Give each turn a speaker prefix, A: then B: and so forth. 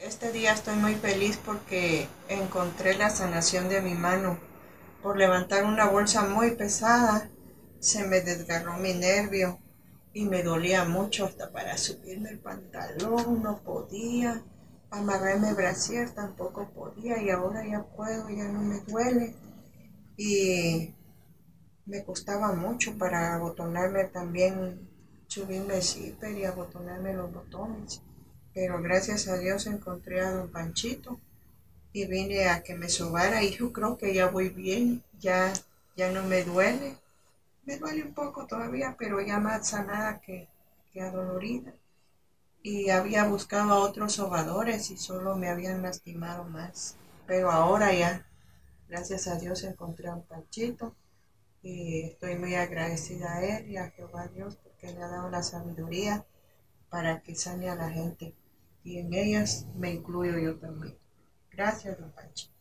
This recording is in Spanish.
A: Este día estoy muy feliz porque encontré la sanación de mi mano. Por levantar una bolsa muy pesada, se me desgarró mi nervio y me dolía mucho hasta para subirme el pantalón, no podía. Amarrarme el brasier tampoco podía y ahora ya puedo, ya no me duele. Y me costaba mucho para abotonarme también, subirme el zipper y abotonarme los botones. Pero gracias a Dios encontré a don Panchito y vine a que me sobara y yo creo que ya voy bien, ya no me duele. Me duele un poco todavía, pero ya más sanada que adolorida. Y había buscado a otros sobadores y solo me habían lastimado más. Pero ahora ya, gracias a Dios, encontré a un Panchito y estoy muy agradecida a él y a Jehová Dios porque le ha dado la sabiduría para que sane a la gente. Y en ellas me incluyo yo también. Gracias, don Pancho.